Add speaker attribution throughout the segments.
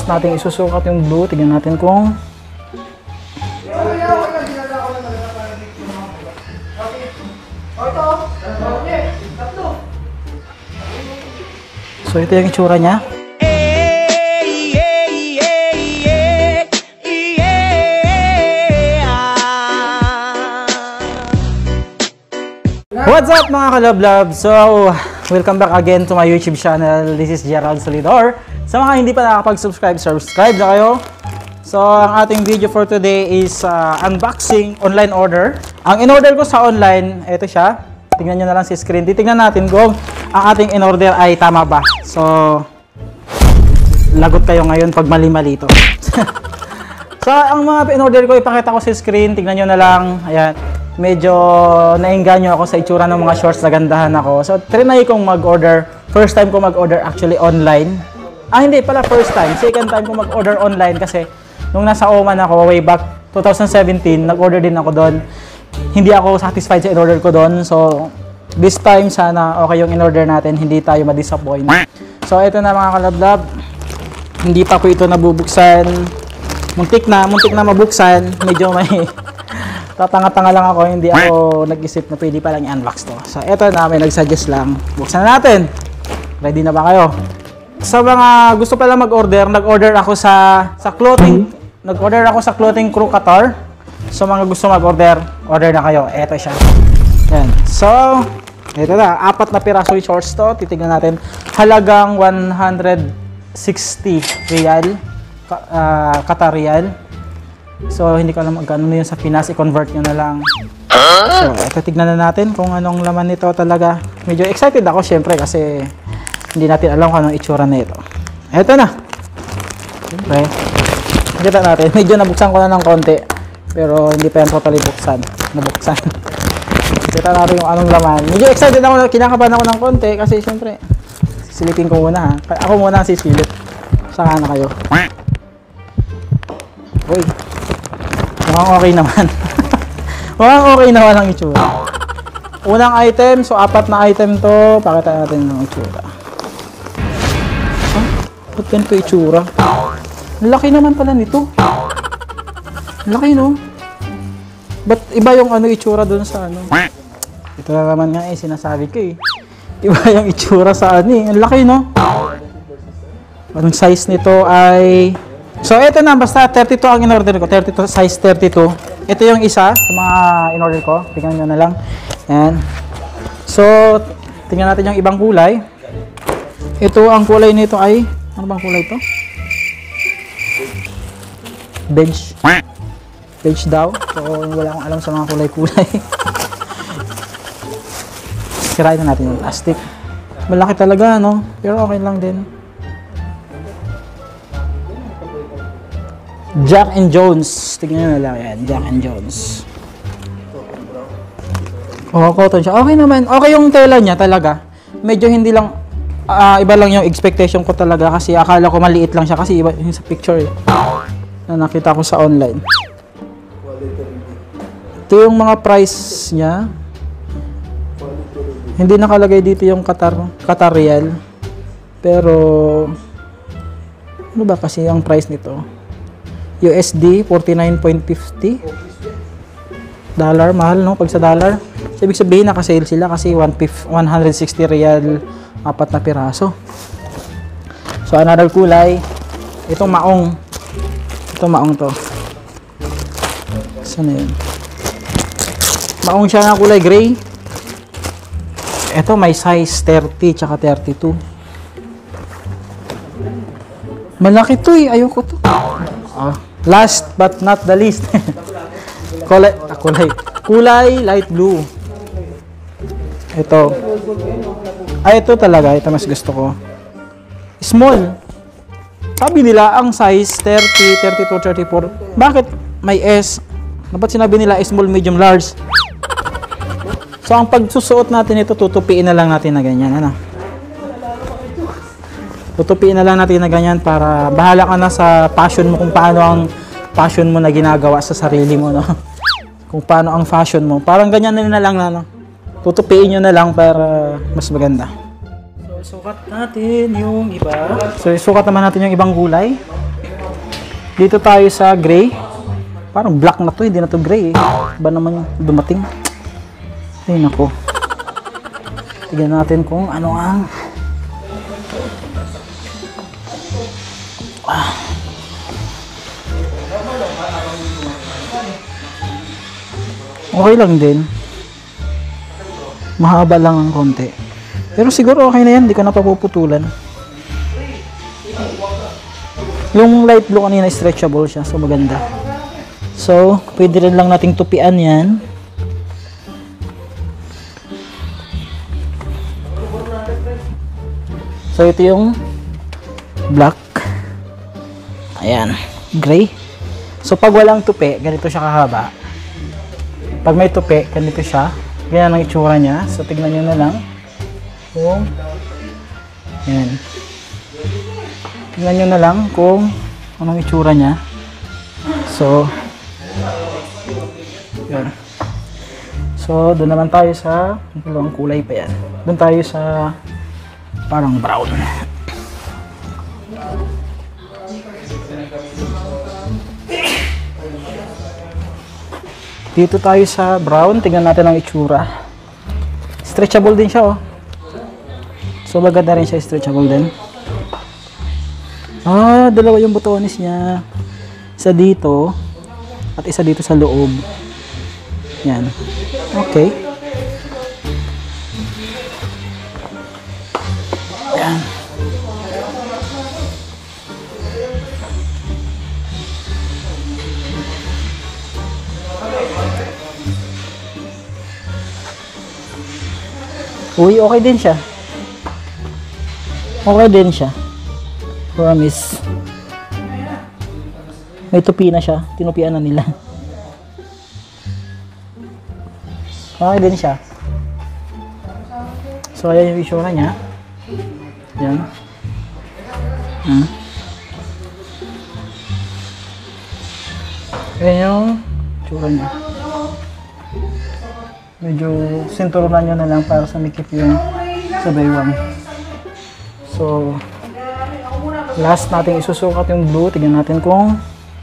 Speaker 1: Pagkatapos natin isusukat yung blue, tignan natin kung so ito yung itsura niya. What's up mga ka-love-love? So, welcome back again to my YouTube channel. This is Gerald Solidor. Sa mga hindi pa nakakapag-subscribe, subscribe na kayo. So, ang ating video for today is unboxing online order. Ang in-order ko sa online, ito siya. Tingnan nyo na lang sa screen. Titignan natin kung ang ating in-order ay tama ba. So, lagot kayo ngayon pag mali-mali ito. So, ang mga in-order ko, ipakita ko sa screen. Tingnan nyo na lang. Ayan. Medyo nainganyo ako sa itsura ng mga shorts, nagandahan ako. So, trinay kong mag-order. First time ko mag-order actually online. Hindi pala first time. Second time ko mag-order online kasi nung nasa Oman ako, way back 2017, nag-order din ako doon. Hindi ako satisfied sa in-order ko doon. So, this time sana okay yung in-order natin. Hindi tayo ma-disappoint. So, ito na mga kalab-lab. Hindi pa ko ito nabubuksan. Muntik na mabuksan. Medyo may... tatanga-tanga lang ako, hindi ako nag-isip na pwede pa lang i-unbox to. So, eto na, may nag-suggest lang. Buksan na natin. Ready na ba kayo? Sa mga gusto pala mag-order, nag-order ako sa clothing. Nag-order ako sa Clothing Crew Qatar. So, mga gusto mag-order, order na kayo. Eto siya. Yan. So, eto na. 4 na piraso yung shorts to. Titignan natin. Halagang 160 real. Qatar real. So, hindi ko alam magkano yun sa Pinas, i-convert nyo na lang. So, ito tignan na natin kung anong laman nito talaga. Medyo excited ako syempre kasi hindi natin alam kung anong itsura na ito. Ito na. Siyempre, nakita natin. Medyo nabuksan ko na ng konti. Pero hindi pa yan totally nabuksan. Kita natin yung anong laman. Medyo excited ako, kinakabahan ako ng konti kasi syempre, sisilipin ko muna ha. Ako muna ang sisilip. Saka na kayo. Uy. Mukhang okay naman. Mukhang okay naman ang itsura. Unang item, so 4 na item to. Pakita natin ng itsura. Ba't ganito itsura? Laki naman pala nito. Laki no? Ba't iba yung itsura dun sa ano? Ito na naman nga sinasabi ko eh. Iba yung itsura sa Ang laki no? Anong size nito ay... So, ito na. Basta 32 ang in-order ko. 32, size 32. Ito yung isa sa mga in-order ko. Tingnan nyo na lang. Ayan. So, tingnan natin yung ibang kulay. Ito, ang kulay nito ay... Ano bang kulay ito? Beige. Beige daw. So, wala akong alam sa mga kulay-kulay. Sirain na natin yung plastic. Malaki talaga, no? Pero okay lang din. Jack and Jones. Tignan nyo na lang yan. Jack and Jones. Oh, cotton siya. Okay naman. Okay yung tela niya talaga. Medyo hindi lang, iba lang yung expectation ko talaga kasi akala ko maliit lang siya kasi iba yung sa picture na nakita ko sa online. Ito yung mga price niya. Hindi nakalagay dito yung Qatar Real. Pero, ano ba kasi ang price nito? USD 49.50 dollar, mahal no pag sa dollar. So, ibig sabihin naka-sale sila kasi 160 real 4 na piraso. So another kulay, itong maong. Ito maong to. Saan na yun? Maong siya na kulay gray. Ito may size 30 tsaka 32. Malaki to eh, ayoko to. Last but not the least. Kulay light blue. Ito. Ito talaga. Ito mas gusto ko. Small. Sabi nila ang size 30, 32, 34. Bakit may S? Dapat sinabi nila small, medium, large. So ang pagsusuot natin ito, tutupiin na lang natin na ganyan. Ano? Tutupiin na lang natin na ganyan para bahala ka na sa passion mo kung paano ang passion mo na ginagawa sa sarili mo, no? Kung paano ang fashion mo. Parang ganyan na lang na, no? Tutupiin nyo na lang para mas maganda. So, sukat natin yung iba. So, sukat naman natin yung ibang gulay. Dito tayo sa gray. Parang black na to, hindi na to gray eh. Ba naman yung dumating? Ay nako. Tignan natin kung ano ang okay lang din. Mahaba lang ang konti. Pero siguro okay na yan, hindi ko na papuputulan. Yung light blue kanina stretchable siya, so maganda. So, pwede rin lang nating tupian yan. So, ito yung black. Ayan, gray. So, pag walang tupi, ganito siya kahaba. Pag may tupi, ganito siya. Ganyan ang itsura niya. So, tignan nyo na lang. Kung, ayan. Tignan nyo na lang kung anong itsura niya. So, yun. So, doon naman tayo sa dalawang kulay pa yan. Doon tayo sa parang brown. Dito tayo sa brown. Tingnan natin ang itsura. Stretchable din siya, oh. So, maganda rin siya. Stretchable din. Ah, dalawa yung botones niya. Isa dito at isa dito sa loob. Yan. Okay. Yan. Uy, okay din siya. Okay din siya. Promise. May tupi na siya. Tinupian na nila. Okay din siya. So, ayan yung itsura niya. Ayan. Ayan yung itsura niya. Medyo sinturunan nyo na lang para sumikip yung sa baywang. So, last natin isusukat yung blue. Tignan natin kung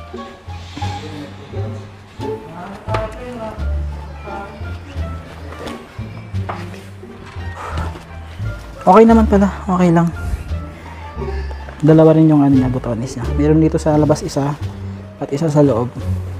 Speaker 1: okay naman pala. Okay lang. Dalawa rin yung ano niya, botones niya. Meron dito sa labas isa at isa sa loob.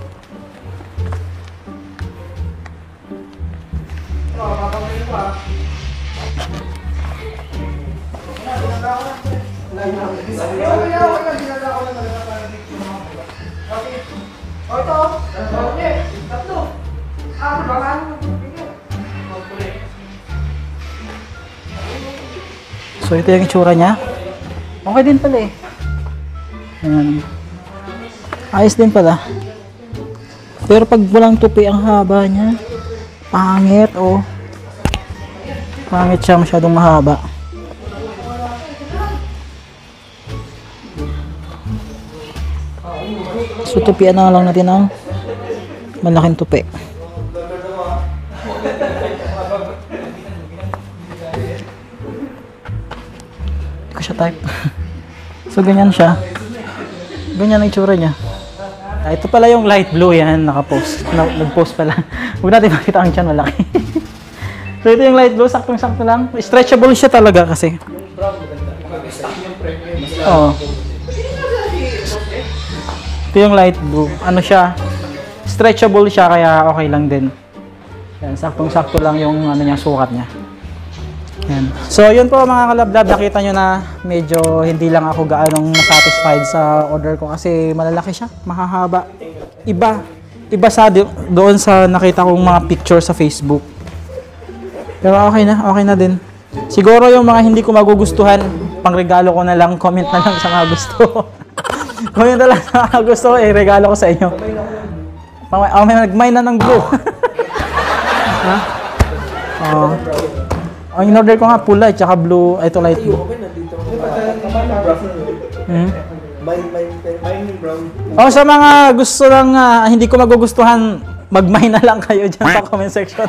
Speaker 1: So, ito yung itsura niya. Okay din pala eh. Ayan. Ayos din pala. Pero pag walang tupi ang haba niya, pangit oh. Pangit siya, masyadong mahaba. So, tupian na lang natin ang malaking tupi. Siya type. So, ganyan siya. Ganyan ang itsura niya. Ito pala yung light blue yan, nakapost. Nag-post pala. Huwag natin makita ang tiyan, malaki. So, ito yung light blue, saktong-sakto lang. Stretchable siya talaga kasi. Oo. Ito yung light blue. Ano siya? Stretchable siya, kaya okay lang din. Yan, saktong-sakto lang yung ano niya, sukat niya. Yan. So, yun po mga kalablab, nakita nyo na medyo hindi lang ako gaanong satisfied sa order ko kasi malalaki siya, mahahaba. Iba sa doon sa nakita kong mga picture sa Facebook. Pero okay na din. Siguro yung mga hindi ko magugustuhan, pangregalo ko na lang, comment na lang sa mga gusto. Comment na lang sa mga gusto, regalo ko sa inyo. May nagmay na ng blue. Ha? Ang in-order ko nga pula at saka blue, ito light blue. Sa mga gusto lang hindi ko magugustuhan, mag-mine na lang kayo dyan sa comment section.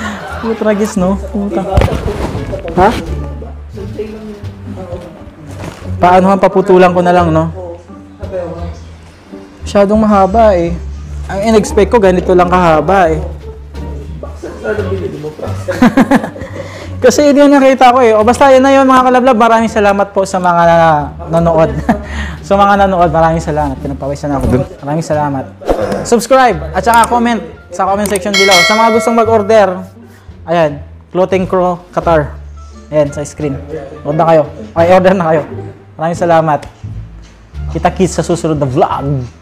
Speaker 1: Tragis, no? Puta. Ha? Paano paputulan ko na lang, no? Masyadong mahaba eh. Ang in-expect ko ganito lang kahaba eh. Kasi yun yung nakita ko eh. O basta yun na yun mga kalablab. Maraming salamat po sa mga nanood. Sa mga nanood, maraming salamat. Pinagpawisan ako dun. Maraming salamat. Subscribe at saka comment sa comment section below. Sa mga gustong mag-order, ayan, Clothing Crew Qatar. Ayan, sa screen. Order na kayo. Okay, order na kayo. Maraming salamat. Kita-kits sa susunod na vlog.